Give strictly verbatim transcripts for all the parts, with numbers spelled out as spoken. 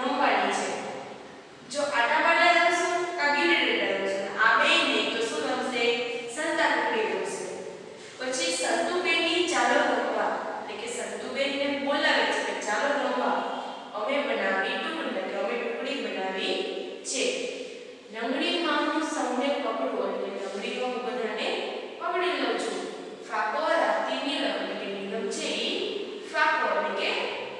રમવાની છે. જો આટા પાટા રમશું કા ગીલી ડંડા રમશું આ બે નહીં તો શું રમશે? સંતા કુકડી રમશે. પછી સંતુબેનની ચાલો રમવા એટલે કે સંતુબેનને બોલાવે છે કે ચાલો રમવા. અમે બનાવી ટુકડી એટલે કે અમે ટુકડી બનાવી છે. લંગડી માનું સૌને પકડો એટલે લંગડી માં બધાને પકડી લઉં છું. ફાકો રાખતી નીલમ એટલે કે નીલમ છે ઈ ફાકો એટલે કે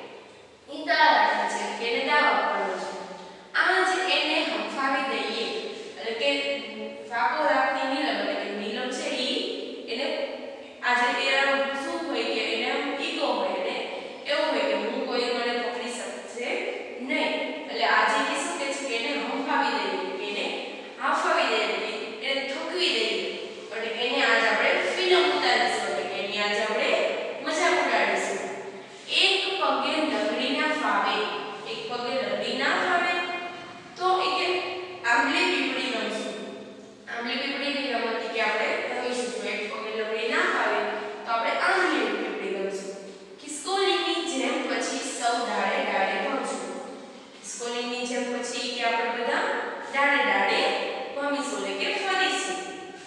ઈ દાડા છે કે એને દાવ આપવાનો છે. આજ એને હંફાવી દઈએ એટલે કે ફાકો રાખતી નીલમ એટલે કે નીલમ છે ઈ એને આજે એ શું હોય કે એને ઈગો હોય ને એવું હોય કે હું કોઈ મને પકડી શકશે નહીં એટલે આજે એ શું કહે છે કે એને હંફાવી દઈએ કે એને હાંફાવી દઈએ એને થકવી દઈએ એટલે એને આજ આપણે ફિલ્મ ઉતારીશું એટલે કે એની આજ આપણે મજાક ઉડાડીશું. એક પગે લંગડી ના ફાવે એક પગે લંગડી ના ફાવે તો એ કે આંબલી પીપળી રમશું. આંબલી પીપળીની રમત કે આપણે રમીશું. જો એક પગે લંગડી ના ફાવે તો આપણે આંબલી પીપળી રમશું. ખિસકોલીની જેમ પછી સૌ ડાળે ડાળે ભમશું. ખિસકોલીની જેમ પછી કે આપણે બધા ડાળે ડાળે ભમીશું એટલે કે ફરીશું.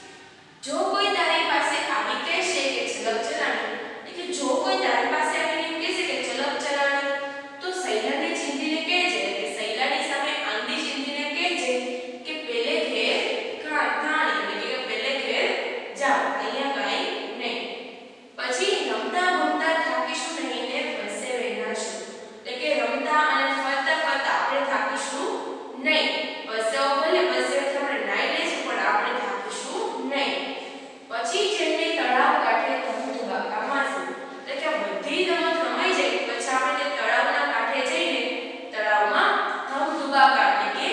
જો કોઈ તારી પાસે આવી કહેશે કે ચલક ચલાણી એટલે કે જો કોઈ તારી પાસે આવીને એમ કહેશે કે ચલક ચલાણી તો સૈલાને ચીંધીને કહેજે કે સૈલાની સામે આંગળી ચીંધીને કહેજે કે પેલે ઘેર ધાણી એટલે કે પેલે ઘેર જાવ અહીંયા કાંઈ નહીં. પછી રમતા ભમતા થાકીશું નહીં ને વસે વેનાશું એટલે કે રમતા અને ફરતા ફરતા આપણે થાકીશું નહીં. વસે ભલે વસે આપણે નાઈ લઈશું પણ આપણે થાકીશું નહીં. પછી જેમને તળાવ કાંઠે ધમધમાકા મારશું એટલે કે બધી રમત રમાઈ જાય પછી આપણે તે તળાવના કાંઠે જઈને તળાવમાં ધમધમાકા એટલે કે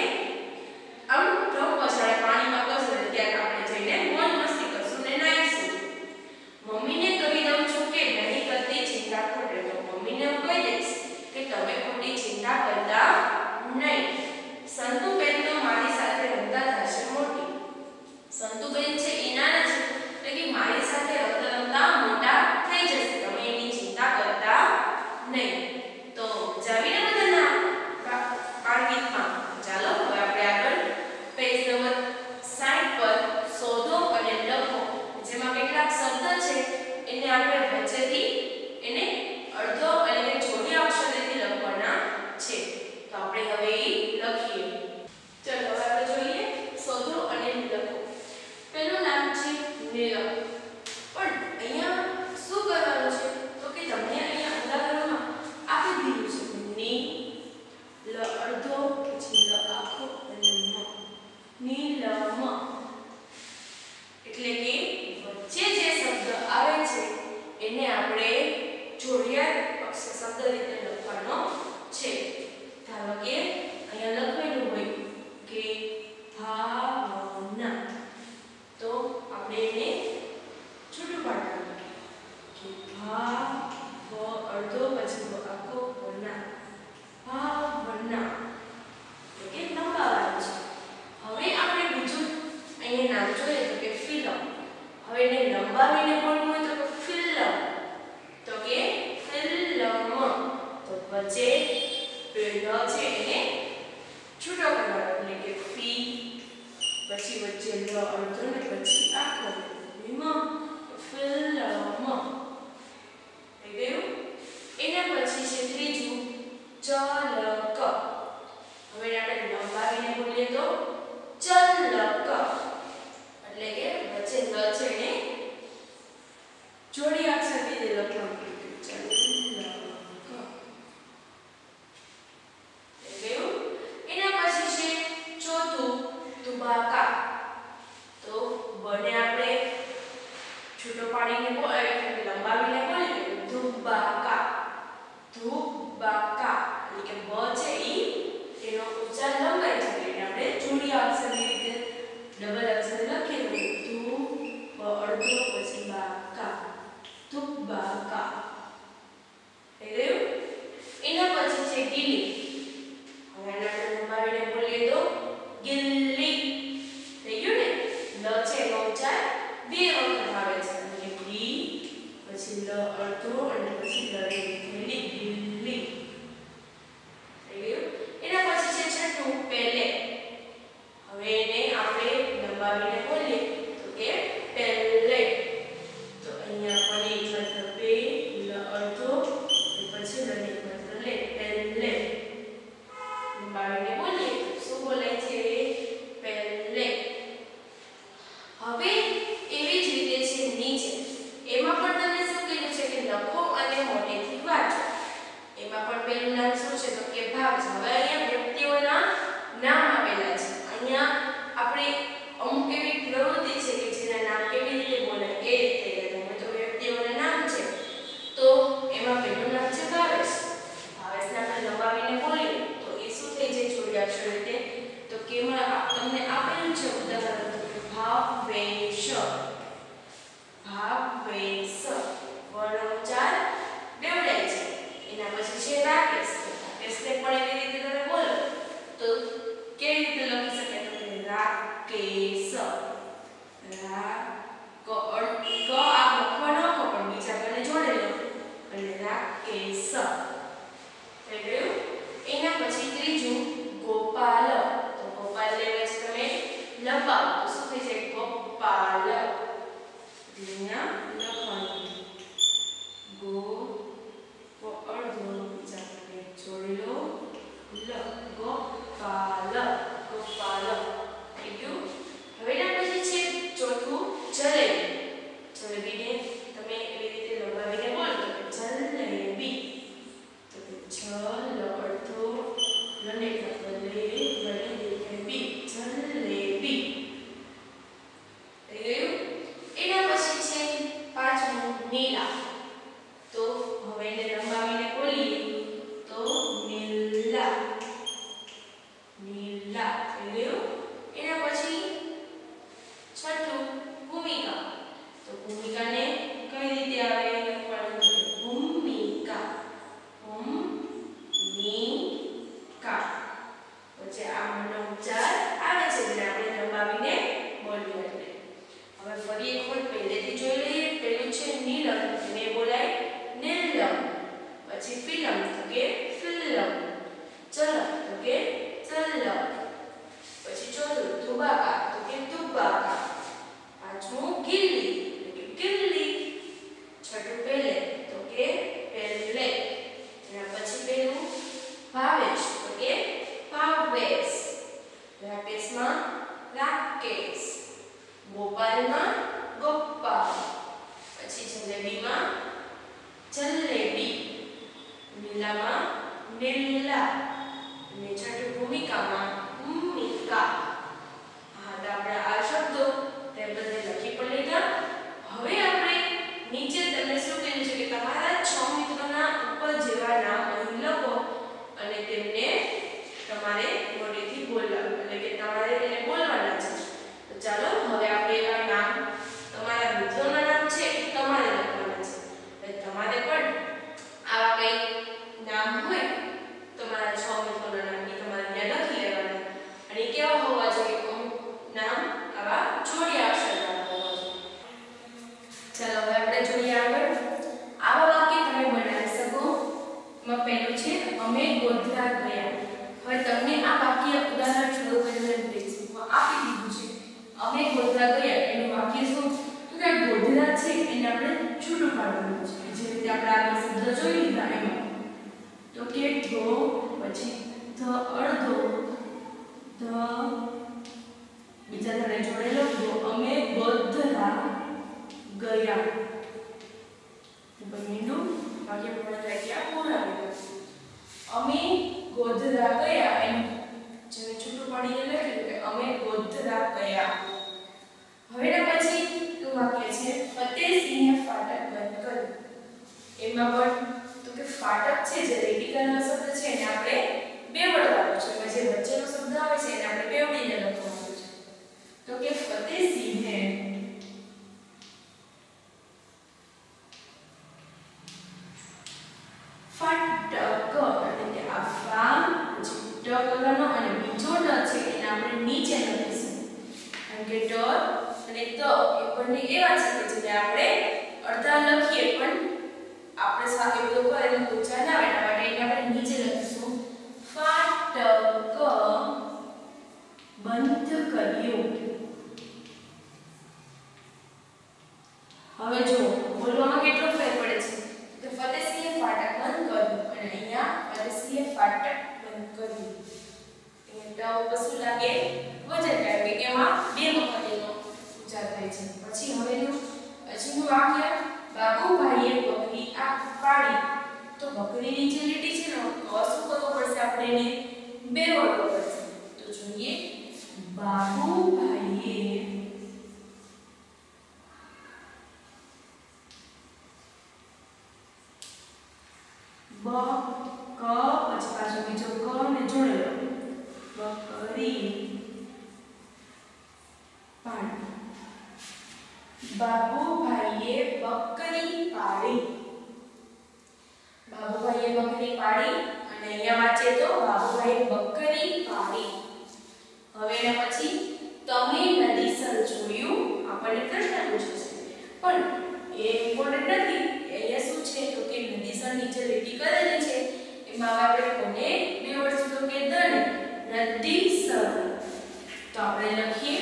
આમ ધમ પછાડે પાણીમાં કસરે ત્યાં આપણે જઈને મોજ મસ્તી કરશું ને નાઈશું. મમ્મીને કહી દઉં છું કે નહીં કરતી ચિંતા ખોટે તો મમ્મીને હું કહી દઈશ કે તમે ખોટી ચિંતા કરતા નહીં. સંતુબેન તો મારી સાથે રમતા થશે મોટી. સંતુબેન છે એ નાના છે એટલે કે મારી સાથે રમતા રમતા મોટા થઈ જશે. તમે એની ચિંતા કરતા નહીં. તો જાવીને બધાના બાળગીતમાં ચાલો હવે આપણે આગળ પેજ નંબર સાઠ પર શોધો અને લખો જેમાં કેટલાક શબ્દ છે એને આપણે વચ્ચેથી એને અડધો અને જોડી અક્ષરેથી લખવાના છે. તો આપણે હવે એ લખીએ. ચલો હવે આપણે જોઈએ શોધો અને લખો. પેલું નામ છે નીલમ. પણ અહીંયા શું કરવાનું છે તો કે તમને અહીંયા ઉદાહરણમાં આપી દીધું છે ની લ અડધો પછી લ આખો અને મ નીલમ એટલે કે વચ્ચે જે શબ્દ આવે છે એને આપણે જોડિયા અક્ષર શબ્દ રીતે લખવાનો છે. ધારો કે અહીંયા લખેલું હોય કે ભાવના તો આપણે એને છૂટું પાડવાનું કે ભા વ અડધો પછી વ આખો વના ભાવના એટલે કે લંબાવવાનું છે. હવે આપણે બીજું અહીંયા નામ જોઈએ તો કે ફિલ્મ. હવે એને લંબાવીને બોલવું હોય તો કે ફિલ્મ તો કે ફિલ્મ તો વચ્ચે પેલો છે એને છૂટો કરવાનો એટલે કે ફી પછી વચ્ચે લ અડધો ને પછી આખો વિમ ફિલ્મ થઈ ગયું. એના પછી છે ત્રીજું ચલક. હવે આપણે લંબાવીને બોલીએ તો ચલક એટલે કે વચ્ચે લ છે એને જોડી અક્ષર રીતે લખવાનું ચલક. એના પછી છે ચોથું તુબાકા. તો બને આપણે છૂટો પાડીને બોલે લંબાવીને બોલે ધુબાકા ધુબાકા એટલે કે બ છે ઈ એનો ઉચ્ચાર લંબાઈ છે એટલે આપણે જોડી અક્ષરની રીતે ડબલ અક્ષર લખીએ ધુ બ અડધો પછી બાકા ધુબાકા જોડ્યાક્ષર રીતે તો કેમાં તમને આપેલું છે ઉદાહરણ ભાવેશ ભાવેશ વર્ણ ઉચ્ચાર બેવડાય છે એના પછી છે રાકેશ રાકેશને પણ એવી રીતે તમે બોલો તો કેવી રીતે લખી શકાય તો કે રાકેશ રા ક ક આ લખવાનો પણ બીજા કને જોડેલો અને રાકેશ થઈ ગયું એના પછી ત્રીજું ગોપાલ તો ગોપાલ લેવા છે તમે લંબાવો તો શું થઈ જાય ગોપાલ અહીંયા લખવાનું ગો કો અર્ધો બીજા કને જોડી લો લ ગોપાલ ગોપાલ થઈ ગયું હવે એના પછી છે ચોથું જલેબી જલેબીને તમે એવી રીતે લંબાવીને બોલો તો જલેબી તો જલ અર્થો લને બદલે બદલે બી જલેબી થઈ ગયું એના પછી છે પાંચમું નીલા તો હવે એને લંબાવીને બોલીએ તો નીલા નીલા થઈ ગયું એના પછી છઠ્ઠું ભૂમિકા તો ભૂમિકાને કઈ રીતે આવે ભૂમિકા ભૂમિકા પછી આ મનો ઉચ્ચાર આવે છે એટલે આપણે લંબાવીને બોલીએ એટલે હવે ફરી એક વખત પહેલેથી જોઈ લઈએ પહેલું છે નીલમ એને બોલાય નીલમ પછી ફિલ્મ તો કે ફિલ્મ ચલક તો કે ચલક પછી ચોથું ધુબાકા તો કે ધુબાકા પાંચમું ગિલ્લી તો કે ગિલ્લી છઠ્ઠું પહેલે તો કે પહેલે એના પછી પહેલું ભાવેશ તો કે ભાવેશ રાકેશમાં રાકેશ ગોપાલમાં ગોપાલ પછી જલેબીમાં જલેબી નીલામાં નીલા અને છઠ્ઠું ભૂમિકામાં ભૂમિકા હા તો આપણે આ શબ્દો તે બધે લખી પણ લીધા હવે આપણે નીચે તમને શું કહેલું છે કે તમારા છ મિત્રોના ઉપર જેવા નામ અહીં લખો અને તેમને તમારે મોઢેથી બોલવાનું એટલે કે તમારે તેને બોલવાના છે તો ચાલો હવે આપણે એવા નામ તમારા મિત્રોના નામ છે એ તમારે લખવાના છે એટલે તમારે પણ આવા કઈ નામ હોય તમારા છ મિત્રોના નામ એ તમારે ત્યાં લખી લેવાના અને કેવા હોવા જોઈએ અમુક નામ આવા જોડિયા અક્ષરના હોવા જોઈએ ચાલો હવે આપણે જોઈએ આગળ આવા વાક્ય તમે બનાવી શકો એમાં પહેલું છે અમે ગોધરા ગયા હવે તમને આ વાક્ય ઉદાહરણ શરૂ કરીને દઈશું આપી દીધું છે અમે ગોધરા ગયા એનું વાક્ય શું તો કે ગોધરા છે એને આપણે છૂટું પાડવાનું છે જે રીતે આપણે આગળ શબ્દ જોઈ લીધા એમાં તો કે ધો પછી ધ અડધો ધ બીજા ધડે જોડેલો ધો અમે ગોધરા ગયા બન્યું વાક્ય પૂર્ણ થાય ત્યાં પૂર્ણ આવે અમે ગોધરા ગયા એમ જેને છૂટું પાડીને લખ્યું કે અમે ગોધરા ગયા હવે એના પછી નું વાક્ય છે ફતેહસિંહે ફાટક બંધ કર્યું એમાં પણ તો કે ફાટક છે જે રેડિકલનો શબ્દ છે એને આપણે બેવડવાનો છે એમાં જે વચ્ચેનો શબ્દ આવે છે એને આપણે બેવડીને લખવાનું છે તો કે ફતેહસિંહે ફાટક એટલે કે આ ફા પછી ટ કરવાનો અને બીજો ટ છે એને આપણે નીચે લખીશું કારણ કે ટ અને ત એ બંને એવા છે કે જેને આપણે અડધા લખીએ પણ આપણે સાથે બધું કરેલું ઉચ્ચાર ના આવે માટે એને આપણે નીચે લખીશું ફાટક બંધ કર્યું હવે જો બોલવામાં કેટલો ફેર પડે છે તો ફતેહસિંહે ફાટક બંધ કર્યું અને અહીંયા ફતેહસિંહે ફાટક બંધ કર્યું અહીંયા ટ ઉપર શું લાગે વજન કારણ કે એમાં બે વખત એનો ઉચ્ચાર થાય છે પછી હવેનું પછીનું વાક્ય બાબુભાઈએ બકરી આ પાડી તો બકરીની જે લીટી છે ને તો શું કરવું પડશે આપણે એને બેવડવું પડશે તો જોઈએ બાબુભાઈએ બ ક પછી પાછો બીજો ક ને જોડેલો બકરી પાડી. બાબુભાઈએ બકરી પાડી. બાબુભાઈએ બકરી પાડી અને અહીંયા વાંચે તો બાબુભાઈએ બકરી પાડી. હવે એના પછી તમે નદીસર જોયું આપણને પ્રશ્ન પૂછે છે પણ એ ઇમ્પોર્ટન્ટ નથી. અહીંયા શું છે તો કે નદીસર નીચે લીટી કરેલી છે એમાં આપણે કોને બે વર્ષ તો કે દને નદીસર. તો આપણે લખીએ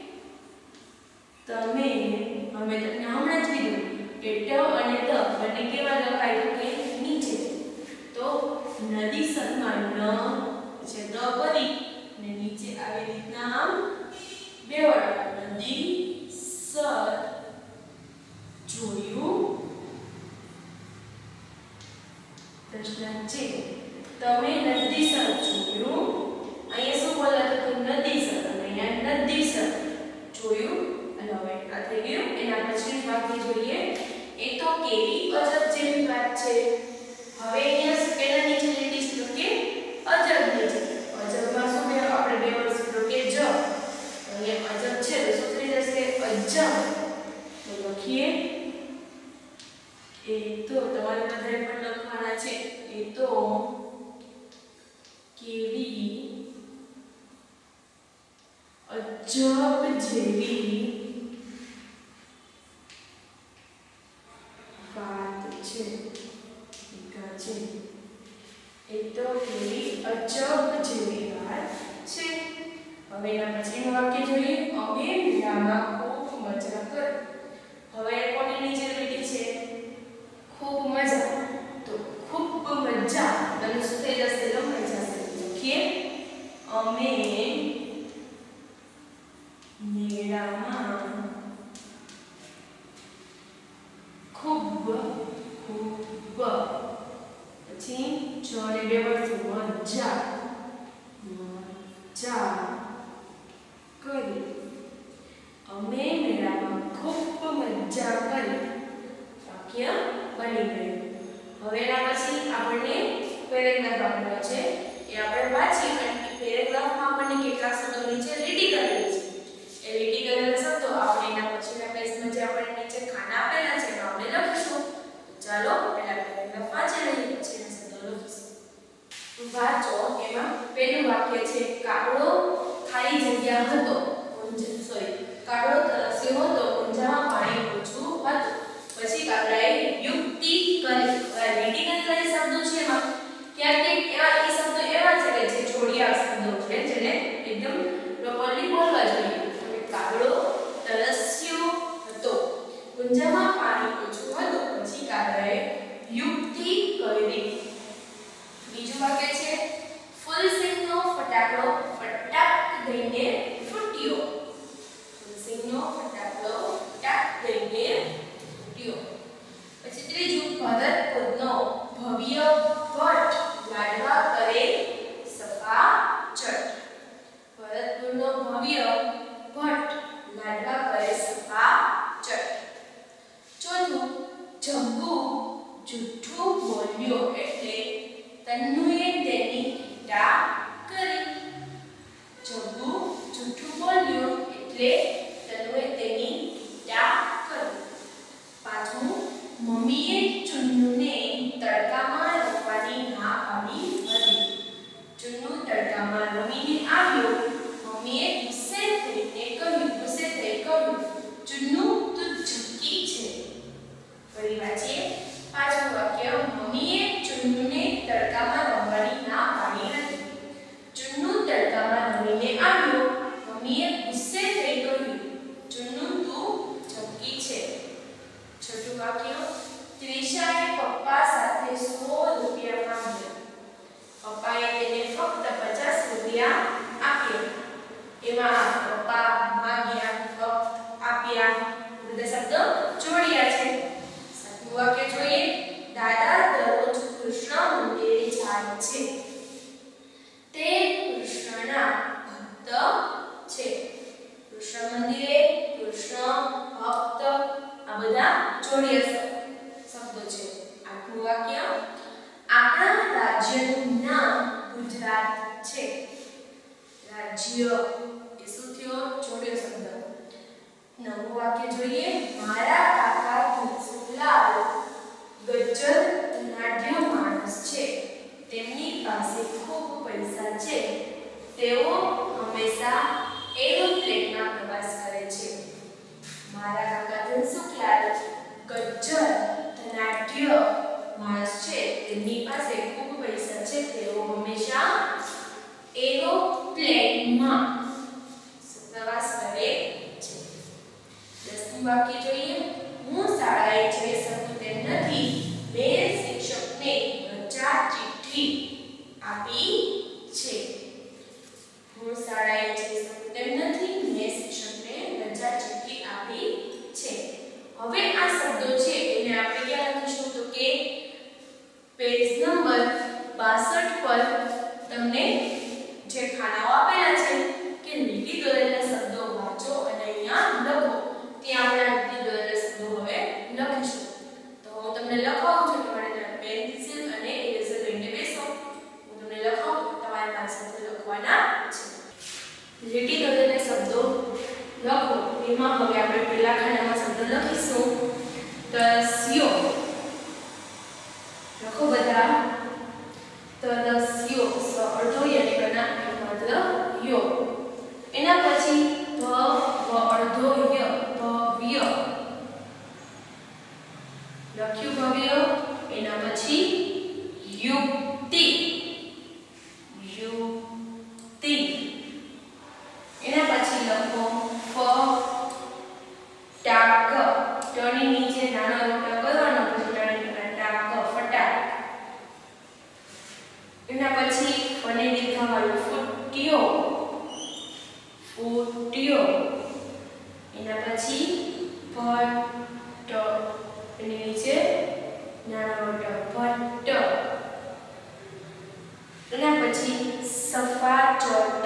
તમે. હવે તમને હમણાં જ કીધું કે ટ અને દ બંને કેવા લખાય તો કે નીચે. તો નદીસરમાં ન છે દ કરી અને નીચે આવી રીતના આમ બે વડા નદી સર જોયું. પ્રશ્ન છે તમે નદીસર જોયું. અહીંયા શું બોલાતું હતું નદીસર અને અહીંયા નદીસર જોયું. અને હવે આ થઈ ગયું. એના પછી વાક્ય જોઈએ એ તો કેવી અજબ જેવી વાત છે. હવે અહીંયા પેલા નીચે લીટી છે તો કે અજબ નીચે. અજબમાં શું બે આપણે બે વર્ષ તો કે જ. અહીંયા અજબ છે તો શું થઈ જશે અજબ. તો લખીએ એ તો તમારે બધાએ પણ લખવાના છે એ તો કેવી અજબ જેવી વાત છે. છે એ તો કેવી અજબ જેવી વાત છે. હવે એના પછીનું વાક્ય જોઈએ અમે મેળામાં ખૂબ મજા કરી. હવે કોની નીચે લીટી છે ખૂબ મજા. તો ખૂબ મજા અને શું થઈ જશે લંબાઈ જશે. લખીએ અમે મેળામાં ખૂબ ખૂબ પછી જોડે બે વર્ષ મજા મજા કરી. અમે મેળામાં ખૂબ મજા કરી. વાક્ય બની ગયું. હવે એના પછી આપણને પેરેગ્રાફ આપેલો છે એ આપણે વાંચીએ અને પેરેગ્રાફમાં આપણને કેટલાક શબ્દો નીચે લીટી કરેલી છે. એ લીટી કરેલા શબ્દો આપણે એના પછીના પેજમાં જે આપણે નીચે ખાના આપેલા છે એમાં આપણે લખીશું. ચાલો પહેલા પેરેગ્રાફ વાંચી લઈએ પછી એના શબ્દો લખીશું. વાંચો. એમાં પહેલું વાક્ય છે કાગડો ખાલી જગ્યા હતો. સોરી કાગડો તરસ્યો હતો ઊંઝામાં પાણી ઓછું હતું. પછી કાગડાએ યુક્તિ કરી. લીટી કરેલા શબ્દો છે એમાં ક્યાંક એવા એ શબ્દો એવા છે કે જે જોડિયા શબ્દો છે જેને એકદમ પ્રોપરલી બોલવા જોઈએ. કાગડો તરસ્યો હતો ઊંઝામાં પાણી ઓછું હતું. પછી કાગડાએ યુક્તિ કરી. બીજું વાક્ય છે ફૂલસિંહનો ફટાકડો ફટાક દઈને ફૂટ્યો. ફૂલસિંહનો ફટાકડો ફટાક દઈને ફૂટ્યો. પછી ત્રીજું ભરતપુરનો ભવ્ય ભટ્ટ લાડવા કરે સફા ચટ. ભરતપુરનો ભવ્ય ભટ્ટ લાડવા કરે સફા ચટ. ચોથું જગ્ગુ જૂઠું બોલ્યો એટલે તન્નુએ તેની ટીકા કરી. જગ્ગુ જૂઠું બોલ્યો એટલે તન્નુએ તેની ટીકા કરી. પાંચમું મમ્મીએ ચુન્નુને તડકામાં રમવાની ના પાડી હતી. ચુન્નુ તડકામાં રમીને આવ્યો. મમ્મીએ ગુસ્સે થઈને કહ્યું ગુસ્સે થઈ કહ્યું ચુન્નુ તું ઝૂકી છે. ફરી વાંચીએ પાંચમું વાક્ય મમ્મીએ ચુન્નુને તડકામાં રમવાની ના પાડી હતી. ચુન્નુ તડકામાં રમીને આવ્યો. મમ્મીએ ગુસ્સે થઈ કહ્યું ચુન્નુ તું ઝૂકી છે. છઠ્ઠું વાક્ય ત્રિષાએ પપ્પા સાથે સો રૂપિયા માંગ્યા. પપ્પાએ તેને ફક્ત પચાસ રૂપિયા આપ્યા. એમાં પપ્પા માંગ્યા ફક્ત આપ્યા બધા શબ્દો જોડ્યા છે. સાતમું વાક્ય જોઈએ દાદા દરરોજ કૃષ્ણ મંદિરે જાય છે. તે કૃષ્ણના ભક્ત છે. કૃષ્ણ મંદિરે કૃષ્ણ ભક્ત આ બધા જોડ્યા શબ્દો છે. આઠમું વાક્ય આપણા રાજ્યનું નામ ગુજરાત છે. રાજ્ય એ શું થયો જોડ્યો શબ્દ નવું વાક્ય જોઈએ મારા કાકા ધનસુખલાલ ગજ્જર ધનાઢ્ય માણસ છે તેમની પાસે ખૂબ પૈસા છે તેઓ હંમેશા એરોપ્લેનમાં પ્રવાસ કરે છે મારા કાકા ધનસુખલાલ ગજ્જર ધનાઢ્ય માણસ છે તેમની પાસે ખૂબ પૈસા છે તેઓ હંમેશા એરોપ્લેનમાં પ્રવાસ કરે છે દસમું વાક્ય જોઈએ હું શાળાએ જઈ શકું તેમ નથી મેં શિક્ષકને રજા ચિઠ્ઠી આપી છે હું શાળાએ જઈ શકું તેમ નથી મેં શિક્ષકને રજા ચિઠ્ઠી આપી છે હવે આ શબ્દો છે એને આપણે ક્યાં લખીશું તો કે પેજ નંબર બાસઠ પર તમને જે ખાનાઓ આપેલા છે કે લીટી દોરેલા શબ્દો વાંચો અને અહીંયા લખો ત્યાં આપણે લીટી દોરેલા શબ્દો હવે લખીશું તો હું તમને લખાવું છું તમારે પેન્સિલ અને ઇરેઝર લઈને બેસો હું તમને લખાવું તમારે મારી સાથે લખવાના છે લીટી દોરેલા શબ્દો લખો એમાં હવે આપણે પહેલા ખાનામાં શબ્દો લખીશું તસ્યો લખો બધા તદસ્યો સ અર્ધો યને કના મતલબ યો એના પછી ભ વ અર્ધો ય ભવ્ય લખ્યું ભવ્ય એના પછી યુક્તિ યુક્તિ એના પછી લખો ફ ટાક ટની નીચે નાનો રોટો કરવાનો પછી ટની ટાક ફટાક એના પછી ફને દેખાવાળું ફૂટ્યો ફૂટ્યો એના પછી ભટ્ટ એની નીચે નાનો રોટો ભટ્ટ એના પછી સફાચટ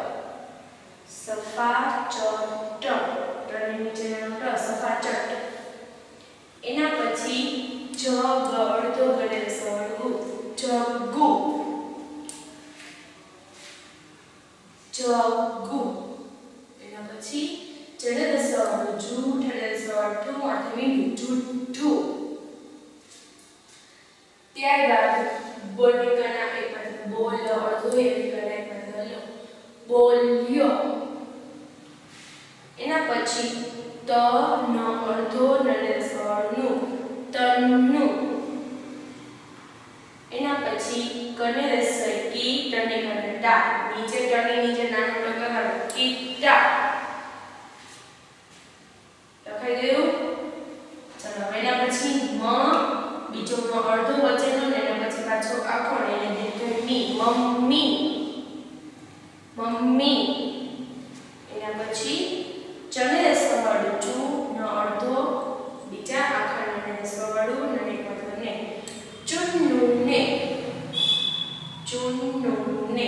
સફાચટ ટની નીચે નાનો ટ સફાચટ એના પછી જગ અડધો ગળે સળગુ જગુ જગુ એના પછી જડદ સ્વર જૂઠ અને સ્વર ઠું આથમી જૂઠું ત્યારબાદ બોલકના એક પદ બોલ અડધો એક કના એક પદ બોલ્યો એના પછી ત ન અડધો નડે સ્વરનું તન્નું એના પછી કને રસઈ કી ટને કનટા નીચે ટની નીચે નાનો ટ કરવાનો કીટા લખાઈ ગયું ચલો એના પછી મ બીજો મ અડધો વચનનો ને એના પછી પાછો આખો ને એને દીર્ઘ મી મમ્મી મમ્મી એના પછી ચને સ્વર ચુ ન અડધો બીજા આખા ને સ્વરવાળું ને પદને ચુન્નુને ચુન્નુને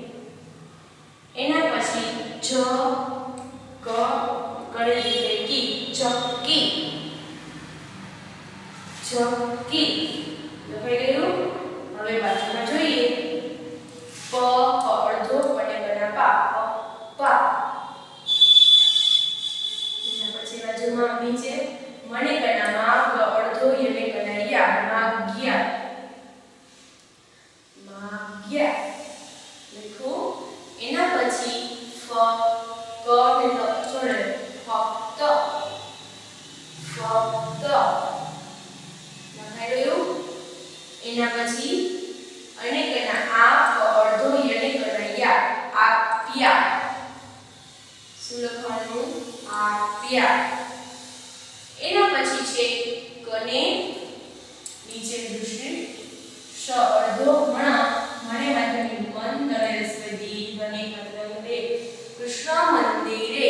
એના પછી જ ક કરે રીતે કી ચક્કી ચક્કી લખાઈ ગયું હવે બાજુમાં જોઈએ પ અડધો અને ગણા પા પા એના પછી બાજુમાં નીચે મને ગણા માગ અડધો યને ગણા યા માગ્યા માગ્યા લખો એના પછી ફ ક ને ત છોડે ફક્ત ફક્ત લખાઈ ગયું એના પછી અને કના આ અડધો યને કનૈયા આપ્યા શું લખવાનું આપ્યા એના પછી છે કને નીચે દૃષ્ટિ શ અડધો મણા મને માધ્યમિક મન નરેશ દી બને મંદિરે કૃષ્ણ મંદિરે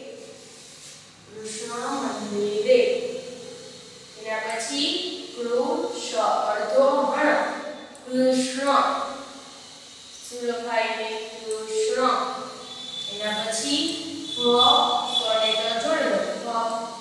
કૃષ્ણ મંદિરે એના પછી કૃષ અડધો હણ કૃષ્ણ શું લખાય ને કૃષ્ણ એના પછી ભ કને તો જોડે ભક્ત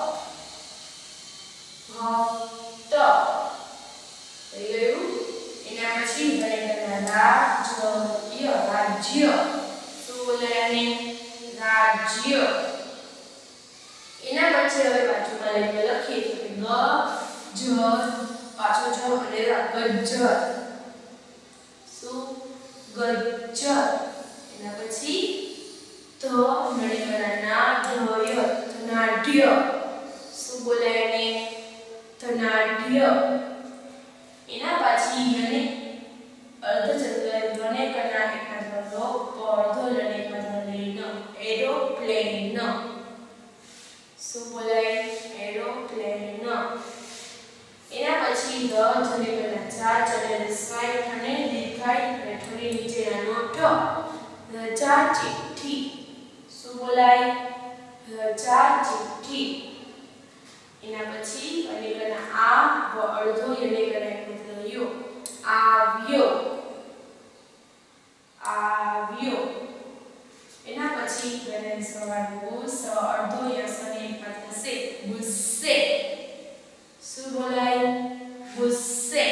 ભક્ત થઈ ગયું એના પછી ગણિતના રાજ્ય રાજ્ય શું શું બોલાય આને? રાજ્ય. એના પછી હવે બાજુમાં લઈને લખીએ તો કે ગ જ પાછો જ અને ગજ્જર. શું? ગજ્જર. એના પછી ધ નડીકણા ધ્ય ધનાઢ્ય. શું બોલાય એને? ધનાઢ્ય. એના પછી અને અર્ધચંદ્ર ધ્વને કના એકના ધ્વનો પડધો લને પધલેન એરોપ્લેન. શું બોલાય? એરોપ્લેન. એના પછી ધ ધને કના ચાર ચને સ્વાય અને દીર્ઘાય અને થોડી નીચેના નોટ રજા ચિઠ્ઠી. શું બોલાય? રજા ચિઠ્ઠી. એના પછી અને કના આ વ અડધો એને કના એક યો આવ્યો. આવ્યો. એના પછી ગને સવારનો સ અડધો યસ અને એક થશે ગુસ્સે. શું બોલાય? ગુસ્સે.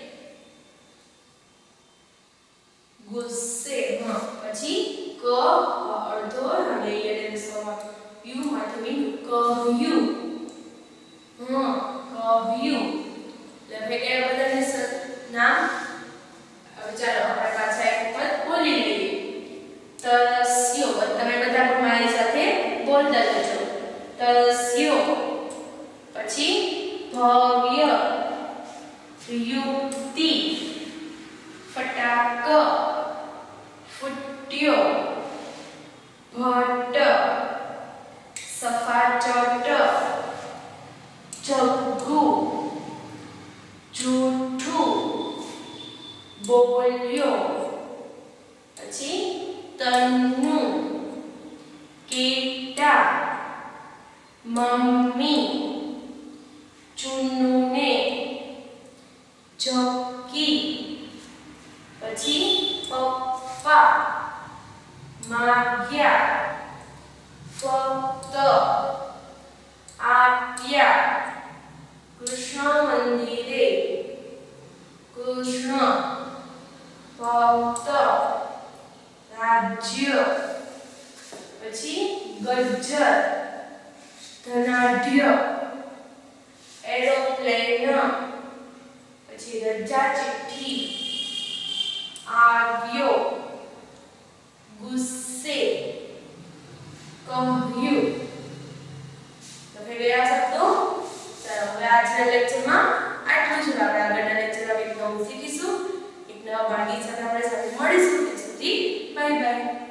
ગુસ્સે. હા પછી ક અડધો અને એને સવાર યુ માધ્યમિક કહ્યું. હા કહ્યું. એટલે કે બધાને નામ ચાલો આપણે પાછા એક વખત બોલી લઈએ. તરસ્યો. તમે બધા પણ મારી સાથે બોલતા જજો. તરસ્યો. પછી ભવ્ય. યુક્તિ. ફટાક. ફૂટ્યો. ભટ્ટ. સફાચટ. જગ્ગુ. જૂઠું. બોલ્યો. પછી તન્નુ. કેટા. મમ્મી. ચુન્નુને. ચક્કી. પછી પપ્પા. માગ્યા. ફક્ત. આપ્યા. કૃષ્ણ મંદિરે. કૃષ્ણ. ભક્ત. રાજ્ય. પછી ગજ્જર. ધનાઢ્ય. એરોપ્લેન. પછી રજા ચિઠ્ઠી. આવ્યો. ગુસ્સે. કહ્યું. તો હવે ગયા શબ્દો. ચાલો હવે આજના લેક્ચરમાં આટલું જ. આપણે આગળના લેક્ચરમાં એક નવું શીખીશું. એક નવા બાળકી સાથે આપણે સાથે મળીશું. ત્યાં સુધી બાય બાય.